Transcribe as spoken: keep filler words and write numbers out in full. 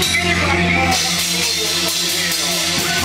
Anybody know how to hold your fucking hand on?